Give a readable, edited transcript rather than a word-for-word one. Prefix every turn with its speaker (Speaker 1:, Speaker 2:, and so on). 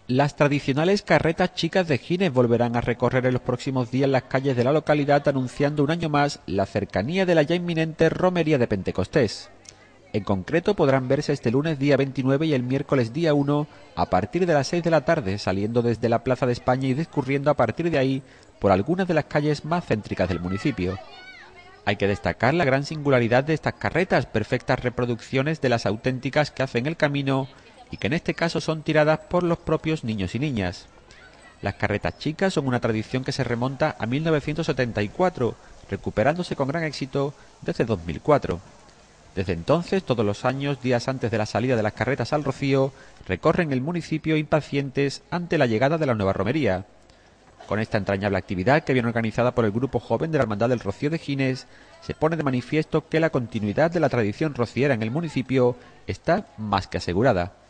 Speaker 1: Las tradicionales carretas chicas de Gines volverán a recorrer en los próximos días las calles de la localidad, anunciando un año más la cercanía de la ya inminente romería de Pentecostés. En concreto podrán verse este lunes día 29 y el miércoles día 1 a partir de las 6 de la tarde, saliendo desde la Plaza de España y discurriendo a partir de ahí por algunas de las calles más céntricas del municipio. Hay que destacar la gran singularidad de estas carretas, perfectas reproducciones de las auténticas que hacen el camino y que en este caso son tiradas por los propios niños y niñas. Las carretas chicas son una tradición que se remonta a 1974, recuperándose con gran éxito desde 2004. Desde entonces, todos los años, días antes de la salida de las carretas al Rocío, recorren el municipio impacientes ante la llegada de la nueva romería. Con esta entrañable actividad, que viene organizada por el Grupo Joven de la Hermandad del Rocío de Gines, se pone de manifiesto que la continuidad de la tradición rociera en el municipio está más que asegurada.